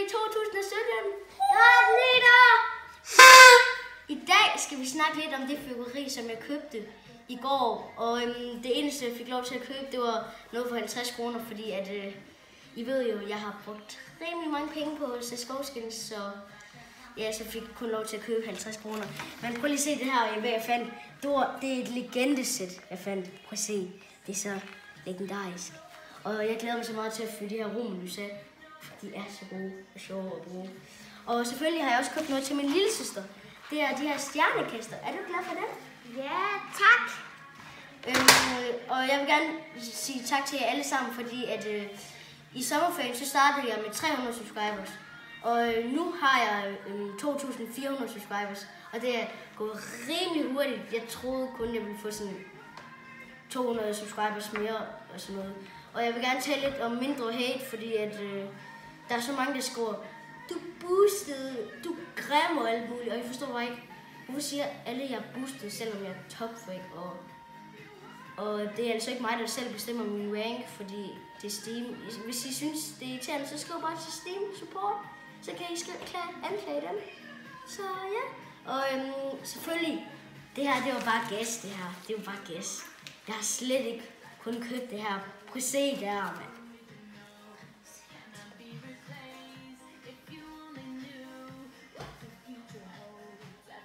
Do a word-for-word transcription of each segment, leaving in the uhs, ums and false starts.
i to tusind og sytten. Gratulerer! I dag skal vi snakke lidt om det fyrværkeri, som jeg købte i går. Og øhm, det eneste, jeg fik lov til at købe, det var noget for halvtreds kroner, fordi at, øh, I ved jo, jeg har brugt rimelig mange penge på C S G O skins, så ja, så fik jeg kun lov til at købe halvtreds kroner. Men prøv lige at se det her, hvad jeg fandt. Det, var, det er et legendesæt, jeg fandt. Prøv at se, det er så legendarisk. Og jeg glæder mig så meget til at fylde de her romerlys af, for de er så gode og sjove at bruge. Og selvfølgelig har jeg også købt noget til min lille søster. Det er de her stjernekaster. Er du glad for det? Ja, tak. Øhm, og jeg vil gerne sige tak til jer alle sammen, fordi at øh, i sommerferien så startede jeg med tre hundrede subscribers. Og øh, nu har jeg øh, to tusind fire hundrede subscribers. Og det er gået rimelig hurtigt. Jeg troede kun, jeg ville få sådan to hundrede subscribers mere og sådan noget. Og jeg vil gerne tale lidt om mindre hate, fordi at øh, der er så mange, der skriver, du boostede, du græmmer og alt muligt, og jeg forstår bare ikke, hvorfor siger alle, at jeg er boostet, selvom jeg er topfreak, og, og det er altså ikke mig, der selv bestemmer min rank, fordi det er Steam. Hvis I synes, det er irriterende, så skriv bare til Steam support, så kan I skrive, anklage dem. Så ja, og øhm, selvfølgelig, det her, det var bare gas, det her, det var bare gas. Jeg har slet ikke kun købt det her. Prøv at se der, mand.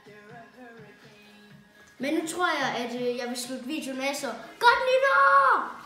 Men nu tror jeg, at øh, jeg vil slutte videoen af så. Godt nytår!